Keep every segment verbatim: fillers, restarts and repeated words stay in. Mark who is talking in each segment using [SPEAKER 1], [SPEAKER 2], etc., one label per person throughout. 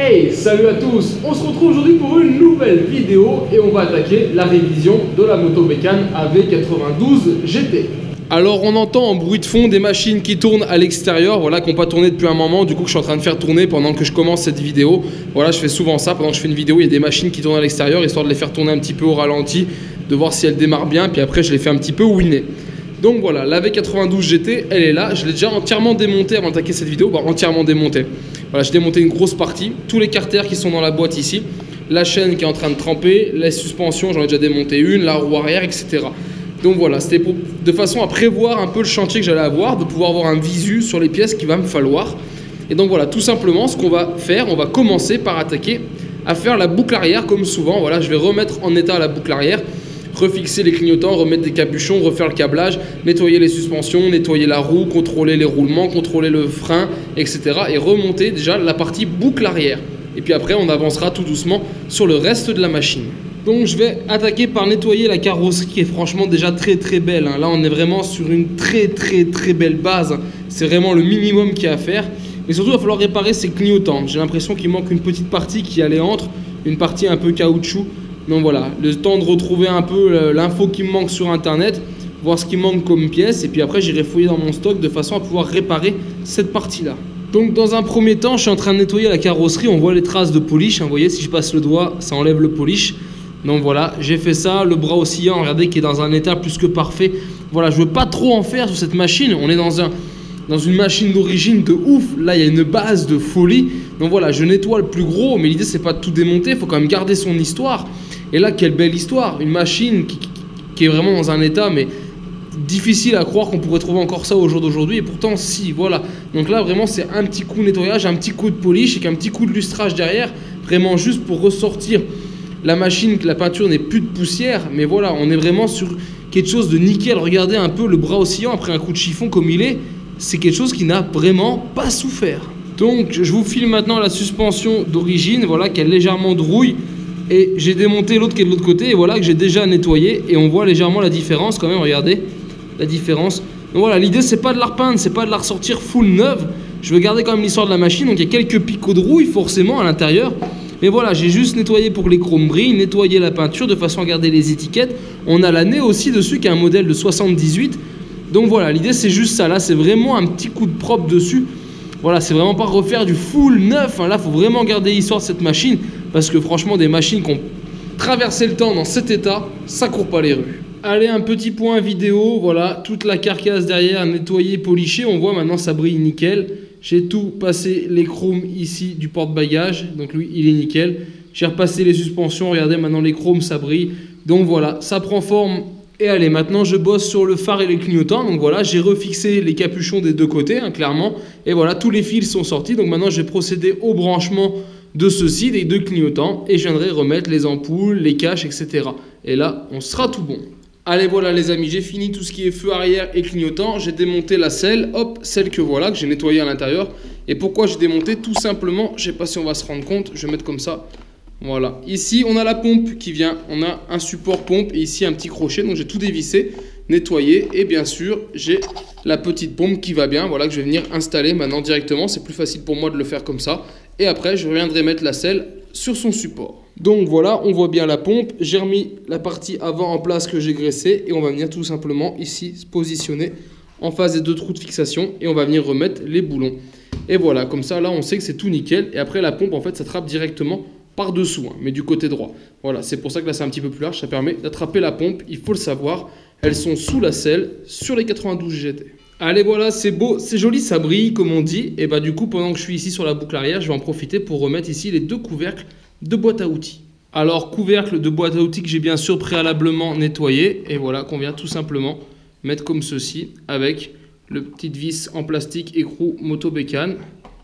[SPEAKER 1] Hey, salut à tous! On se retrouve aujourd'hui pour une nouvelle vidéo et on va attaquer la révision de la moto Bécane A V quatre-vingt-douze G T. Alors on entend en bruit de fond des machines qui tournent à l'extérieur, voilà, qui n'ont pas tourné depuis un moment, du coup que je suis en train de faire tourner pendant que je commence cette vidéo. Voilà, je fais souvent ça, pendant que je fais une vidéo, il y a des machines qui tournent à l'extérieur, histoire de les faire tourner un petit peu au ralenti, de voir si elles démarrent bien, puis après je les fais un petit peu winner. Donc voilà, la A V quatre-vingt-douze G T, elle est là, je l'ai déjà entièrement démontée avant d'attaquer cette vidéo, bah, entièrement démontée. Voilà, j'ai démonté une grosse partie, tous les carters qui sont dans la boîte ici, la chaîne qui est en train de tremper, les suspensions, j'en ai déjà démonté une, la roue arrière, et cetera. Donc voilà, c'était pour, de façon à prévoir un peu le chantier que j'allais avoir, de pouvoir avoir un visu sur les pièces qu'il va me falloir. Et donc voilà, tout simplement, ce qu'on va faire, on va commencer par attaquer à faire la boucle arrière comme souvent. Voilà, je vais remettre en état la boucle arrière, refixer les clignotants, remettre des capuchons, refaire le câblage, nettoyer les suspensions, nettoyer la roue, contrôler les roulements, contrôler le frein, et cetera. Et remonter déjà la partie boucle arrière. Et puis après, on avancera tout doucement sur le reste de la machine. Donc je vais attaquer par nettoyer la carrosserie qui est franchement déjà très très belle. Là on est vraiment sur une très très très belle base. C'est vraiment le minimum qu'il y a à faire. Mais surtout il va falloir réparer ces clignotants. J'ai l'impression qu'il manque une petite partie qui allait entre, une partie un peu caoutchouc. Donc voilà, le temps de retrouver un peu l'info qui me manque sur internet, voir ce qui manque comme pièce. Et puis après j'irai fouiller dans mon stock de façon à pouvoir réparer cette partie là. Donc dans un premier temps je suis en train de nettoyer la carrosserie. On voit les traces de polish. Vous voyez, si je passe le doigt ça enlève le polish. Donc voilà, j'ai fait ça, le bras oscillant, regardez, qui est dans un état plus que parfait. Voilà, je veux pas trop en faire sur cette machine. On est dans, un, dans une machine d'origine de ouf. Là, il y a une base de folie. Donc voilà, je nettoie le plus gros, mais l'idée, c'est pas de tout démonter. Il faut quand même garder son histoire. Et là, quelle belle histoire. Une machine qui, qui, qui est vraiment dans un état, mais difficile à croire qu'on pourrait trouver encore ça au jour d'aujourd'hui. Et pourtant, si, voilà. Donc là, vraiment, c'est un petit coup de nettoyage, un petit coup de polish et qu'un petit coup de lustrage derrière. Vraiment juste pour ressortir la machine, que la peinture n'est plus de poussière, mais voilà, on est vraiment sur quelque chose de nickel. Regardez un peu le bras oscillant après un coup de chiffon comme il est, c'est quelque chose qui n'a vraiment pas souffert. Donc je vous filme maintenant la suspension d'origine, voilà, qui est légèrement de rouille, et j'ai démonté l'autre qui est de l'autre côté, et voilà que j'ai déjà nettoyé, et on voit légèrement la différence quand même, regardez la différence. Donc voilà, l'idée c'est pas de la repeindre, c'est pas de la ressortir full neuve, je veux garder quand même l'histoire de la machine, donc il y a quelques picots de rouille forcément à l'intérieur. Mais voilà, j'ai juste nettoyé pour que les chromes brillent, nettoyé la peinture de façon à garder les étiquettes. On a l'année aussi dessus qui est un modèle de soixante-dix-huit. Donc voilà, l'idée c'est juste ça. Là, c'est vraiment un petit coup de propre dessus. Voilà, c'est vraiment pas refaire du full neuf. Là, il faut vraiment garder l'histoire de cette machine. Parce que franchement, des machines qui ont traversé le temps dans cet état, ça court pas les rues. Allez, un petit point vidéo. Voilà, toute la carcasse derrière nettoyée, polichée. On voit maintenant ça brille nickel. J'ai tout passé les chromes ici du porte-bagages, donc lui il est nickel. J'ai repassé les suspensions, regardez maintenant les chromes ça brille. Donc voilà, ça prend forme. Et allez, maintenant je bosse sur le phare et les clignotants. Donc voilà, j'ai refixé les capuchons des deux côtés, hein, clairement. Et voilà, tous les fils sont sortis. Donc maintenant je vais procéder au branchement de ceux-ci, des deux clignotants. Et je viendrai remettre les ampoules, les caches, et cetera. Et là, on sera tout bon. Allez, voilà les amis, j'ai fini tout ce qui est feu arrière et clignotant. J'ai démonté la selle, hop, celle que voilà, que j'ai nettoyée à l'intérieur. Et pourquoi j'ai démonté? Tout simplement, je sais pas si on va se rendre compte, je vais mettre comme ça. Voilà, ici on a la pompe qui vient, on a un support pompe et ici un petit crochet. Donc j'ai tout dévissé, nettoyé et bien sûr j'ai la petite pompe qui va bien. Voilà, que je vais venir installer maintenant directement, c'est plus facile pour moi de le faire comme ça. Et après je reviendrai mettre la selle sur son support. Donc voilà, on voit bien la pompe, j'ai remis la partie avant en place que j'ai graissée et on va venir tout simplement ici se positionner en face des deux trous de fixation et on va venir remettre les boulons. Et voilà, comme ça là on sait que c'est tout nickel et après la pompe en fait ça trappe directement par dessous, hein, mais du côté droit. Voilà, c'est pour ça que là c'est un petit peu plus large, ça permet d'attraper la pompe, il faut le savoir, elles sont sous la selle sur les quatre-vingt-douze G T. Allez voilà, c'est beau, c'est joli, ça brille comme on dit. Et bah du coup pendant que je suis ici sur la boucle arrière, je vais en profiter pour remettre ici les deux couvercles de boîte à outils. Alors couvercle de boîte à outils que j'ai bien sûr préalablement nettoyé. Et voilà qu'on vient tout simplement mettre comme ceci avec le petit vis en plastique écrou moto Bécane.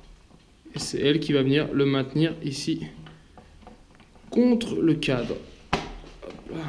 [SPEAKER 1] Et c'est elle qui va venir le maintenir ici contre le cadre. Hop là.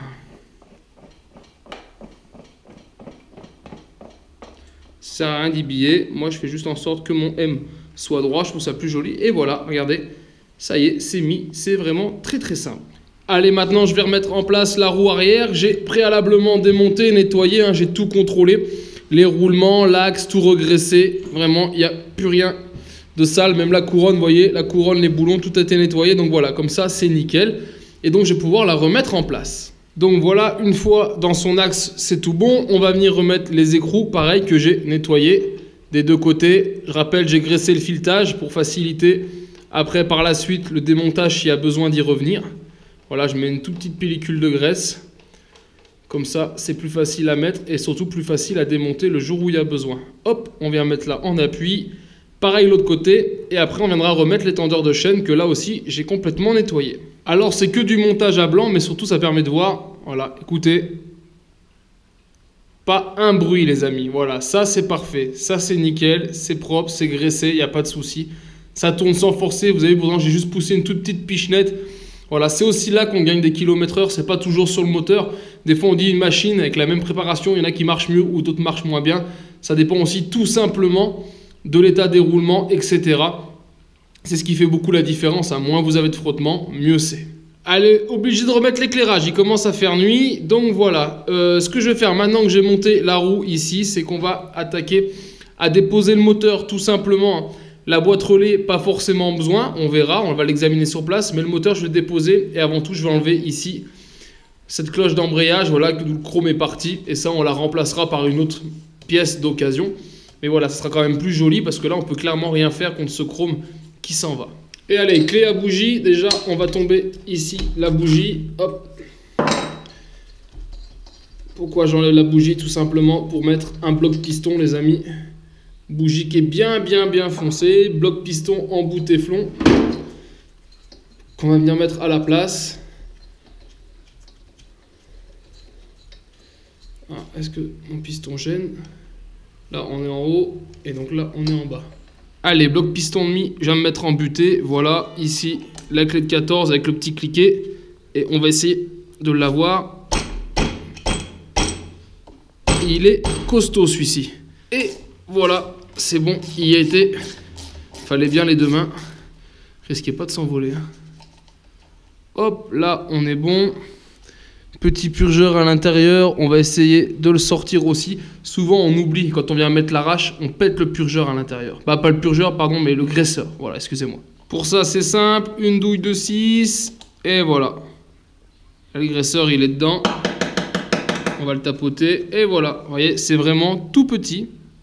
[SPEAKER 1] Ça sert à rien d'y biller. Moi, je fais juste en sorte que mon M soit droit. Je trouve ça plus joli. Et voilà, regardez. Ça y est, c'est mis. C'est vraiment très très simple. Allez, maintenant, je vais remettre en place la roue arrière. J'ai préalablement démonté, nettoyé. Hein, j'ai tout contrôlé. Les roulements, l'axe, tout regraissé. Vraiment, il n'y a plus rien de sale. Même la couronne, vous voyez, la couronne, les boulons, tout a été nettoyé. Donc voilà, comme ça, c'est nickel. Et donc, je vais pouvoir la remettre en place. Donc voilà, une fois dans son axe, c'est tout bon. On va venir remettre les écrous, pareil, que j'ai nettoyé des deux côtés. Je rappelle, j'ai graissé le filetage pour faciliter. Après, par la suite, le démontage s'il y a besoin d'y revenir. Voilà, je mets une toute petite pellicule de graisse. Comme ça, c'est plus facile à mettre et surtout plus facile à démonter le jour où il y a besoin. Hop, on vient mettre là en appui. Pareil l'autre côté. Et après, on viendra remettre l'étendeur de chaîne que là aussi, j'ai complètement nettoyé. Alors, c'est que du montage à blanc, mais surtout, ça permet de voir. Voilà, écoutez. Pas un bruit, les amis. Voilà, ça, c'est parfait. Ça, c'est nickel. C'est propre, c'est graissé, il n'y a pas de souci. Ça tourne sans forcer. Vous avez vu, pourtant, j'ai juste poussé une toute petite pichenette. Voilà, c'est aussi là qu'on gagne des kilomètres heure. C'est pas toujours sur le moteur. Des fois, on dit une machine avec la même préparation. Il y en a qui marchent mieux ou d'autres marchent moins bien. Ça dépend aussi tout simplement de l'état des roulements, et cetera. C'est ce qui fait beaucoup la différence. Hein. Moins vous avez de frottement, mieux c'est. Allez, obligé de remettre l'éclairage. Il commence à faire nuit. Donc voilà. Euh, ce que je vais faire maintenant que j'ai monté la roue ici, c'est qu'on va attaquer à déposer le moteur tout simplement. La boîte relais, pas forcément besoin. On verra, on va l'examiner sur place. Mais le moteur, je vais le déposer. Et avant tout, je vais enlever ici cette cloche d'embrayage. Voilà, d'où le chrome est parti. Et ça, on la remplacera par une autre pièce d'occasion. Mais voilà, ça sera quand même plus joli parce que là, on peut clairement rien faire contre ce chrome qui s'en va. Et allez, clé à bougie. Déjà, on va tomber ici la bougie. Hop. Pourquoi j'enlève la bougie? Tout simplement pour mettre un bloc piston, les amis. Bougie qui est bien, bien, bien foncée. Bloc piston en bout téflon. Qu'on va venir mettre à la place. Ah, est-ce que mon piston gêne? Là, on est en haut. Et donc là, on est en bas. Allez, bloc piston demi, je viens me mettre en butée. Voilà, ici, la clé de quatorze avec le petit cliquet. Et on va essayer de l'avoir. Il est costaud, celui-ci. Et voilà, c'est bon, il y a été. Fallait bien les deux mains. Risquez pas de s'envoler. Hein. Hop, là, on est bon. Petit purgeur à l'intérieur, on va essayer de le sortir aussi. Souvent, on oublie, quand on vient mettre l'arrache, on pète le purgeur à l'intérieur. Bah, pas le purgeur, pardon, mais le graisseur. Voilà, excusez-moi. Pour ça, c'est simple. Une douille de six. Et voilà. Le graisseur, il est dedans. On va le tapoter. Et voilà. Vous voyez, c'est vraiment tout petit.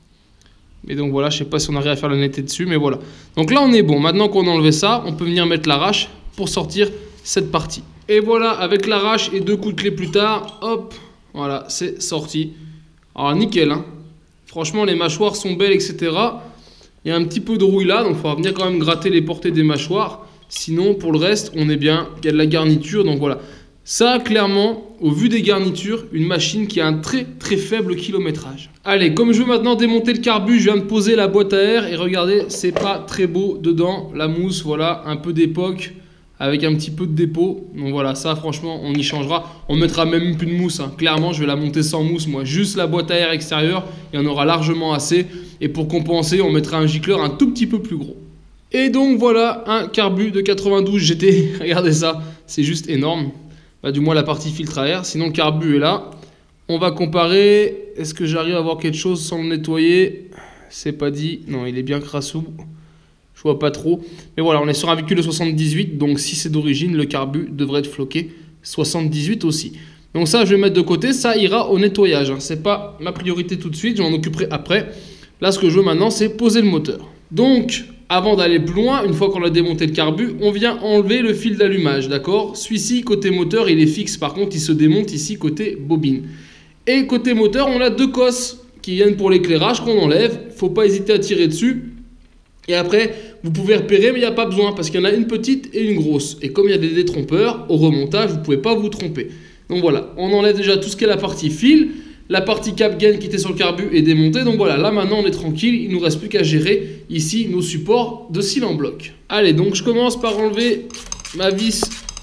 [SPEAKER 1] Et donc voilà, je sais pas si on arrive à faire la netteté dessus, mais voilà. Donc là, on est bon. Maintenant qu'on a enlevé ça, on peut venir mettre l'arrache pour sortir cette partie. Et voilà, avec l'arrache et deux coups de clé plus tard, hop, voilà, c'est sorti. Alors nickel, hein. Franchement, les mâchoires sont belles, et cetera. Il y a un petit peu de rouille là, donc il faudra venir quand même gratter les portées des mâchoires. Sinon, pour le reste, on est bien. Il y a de la garniture, donc voilà. Ça, clairement, au vu des garnitures, une machine qui a un très très faible kilométrage. Allez, comme je veux maintenant démonter le carbu, je viens de poser la boîte à air et regardez, c'est pas très beau dedans. La mousse, voilà, un peu d'époque. Avec un petit peu de dépôt. Donc voilà, ça franchement on y changera. On mettra même plus de mousse, hein. Clairement je vais la monter sans mousse moi. Juste la boîte à air extérieure, il y en aura largement assez. Et pour compenser, on mettra un gicleur un tout petit peu plus gros. Et donc voilà, un carbu de quatre-vingt-douze G T. Regardez ça, c'est juste énorme. Bah, du moins la partie filtre à air, sinon le carbu est là. On va comparer. Est-ce que j'arrive à avoir quelque chose sans le nettoyer? C'est pas dit. Non, il est bien crassou. Je vois pas trop. Mais voilà, on est sur un véhicule de soixante-dix-huit. Donc si c'est d'origine, le carbu devrait être floqué soixante-dix-huit aussi. Donc ça, je vais mettre de côté. Ça ira au nettoyage. Hein. C'est pas ma priorité tout de suite. Je m'en occuperai après. Là, ce que je veux maintenant, c'est poser le moteur. Donc, avant d'aller plus loin, une fois qu'on a démonté le carbu, on vient enlever le fil d'allumage. D'accord? Celui-ci, côté moteur, il est fixe. Par contre, il se démonte ici côté bobine. Et côté moteur, on a deux cosses qui viennent pour l'éclairage qu'on enlève. Il ne faut pas hésiter à tirer dessus. Et après, vous pouvez repérer, mais il n'y a pas besoin parce qu'il y en a une petite et une grosse. Et comme il y a des détrompeurs, au remontage, vous ne pouvez pas vous tromper. Donc voilà, on enlève déjà tout ce qui est la partie fil. La partie cap gain qui était sur le carbu est démontée. Donc voilà, là maintenant on est tranquille. Il ne nous reste plus qu'à gérer ici nos supports de cils en bloc. Allez, donc je commence par enlever ma vis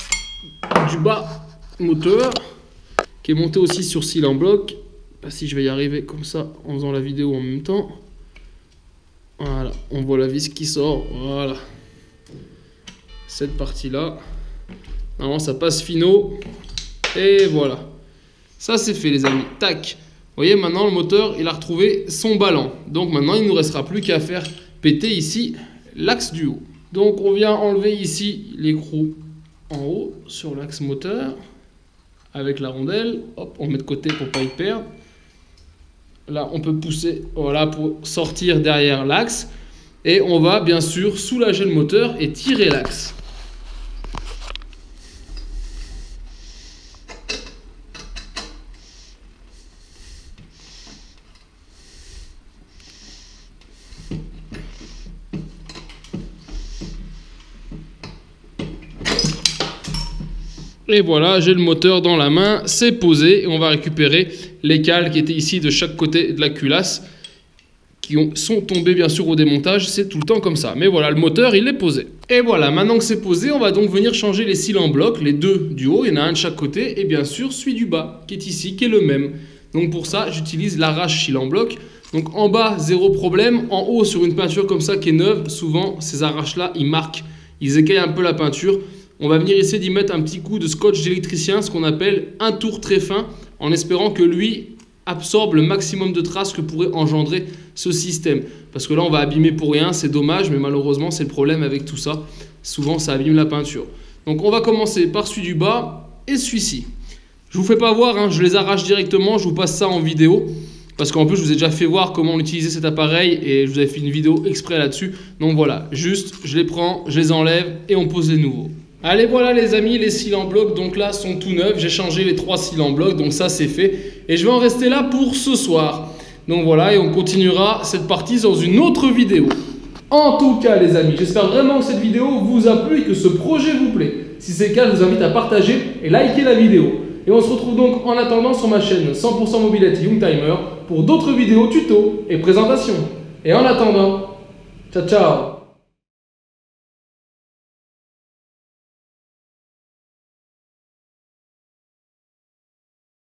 [SPEAKER 1] du bas moteur qui est montée aussi sur cils en bloc. Pas si je vais y arriver comme ça en faisant la vidéo en même temps. Voilà, on voit la vis qui sort, voilà. Cette partie-là. Normalement, ça passe finot. Et voilà. Ça, c'est fait, les amis. Tac. Vous voyez, maintenant, le moteur, il a retrouvé son ballon. Donc, maintenant, il ne nous restera plus qu'à faire péter ici l'axe du haut. Donc on vient enlever ici l'écrou en haut sur l'axe moteur avec la rondelle. Hop, on met de côté pour pas y perdre. Là, on peut pousser, voilà, pour sortir derrière l'axe. Et on va bien sûr soulager le moteur et tirer l'axe. Et voilà, j'ai le moteur dans la main, c'est posé et on va récupérer les cales qui étaient ici de chaque côté de la culasse qui ont, sont tombées bien sûr au démontage, c'est tout le temps comme ça. Mais voilà, le moteur il est posé. Et voilà, maintenant que c'est posé, on va donc venir changer les cils en bloc, les deux du haut, il y en a un de chaque côté et bien sûr celui du bas qui est ici, qui est le même. Donc pour ça, j'utilise l'arrache cils en bloc. Donc en bas, zéro problème. En haut, sur une peinture comme ça qui est neuve, souvent ces arraches-là, ils marquent, ils écaillent un peu la peinture. On va venir essayer d'y mettre un petit coup de scotch d'électricien, ce qu'on appelle un tour très fin, en espérant que lui absorbe le maximum de traces que pourrait engendrer ce système. Parce que là, on va abîmer pour rien, c'est dommage, mais malheureusement, c'est le problème avec tout ça. Souvent, ça abîme la peinture. Donc, on va commencer par celui du bas et celui-ci. Je ne vous fais pas voir, hein, je les arrache directement, je vous passe ça en vidéo. Parce qu'en plus, je vous ai déjà fait voir comment on utilisait cet appareil et je vous avais fait une vidéo exprès là-dessus. Donc voilà, juste, je les prends, je les enlève et on pose les nouveaux. Allez, voilà les amis, les cils en bloc, donc là, sont tout neufs. J'ai changé les trois cils en bloc, donc ça, c'est fait. Et je vais en rester là pour ce soir. Donc voilà, et on continuera cette partie dans une autre vidéo. En tout cas, les amis, j'espère vraiment que cette vidéo vous a plu et que ce projet vous plaît. Si c'est le cas, je vous invite à partager et liker la vidéo. Et on se retrouve donc en attendant sur ma chaîne cent pour cent Mobilette Youngtimer pour d'autres vidéos tutos et présentations. Et en attendant, ciao ciao!